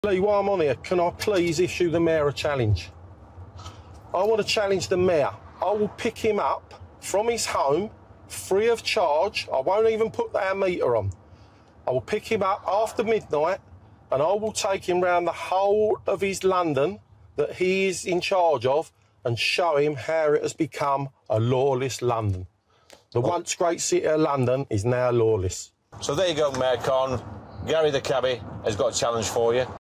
Lee, while I'm on here, can I please issue the mayor a challenge? I want to challenge the mayor. I will pick him up from his home, free of charge. I won't even put our meter on. I will pick him up after midnight and I will take him round the whole of his London that he is in charge of and show him how it has become a lawless London. The once great city of London is now lawless. So there you go, Mayor Khan. Gary the cabbie has got a challenge for you.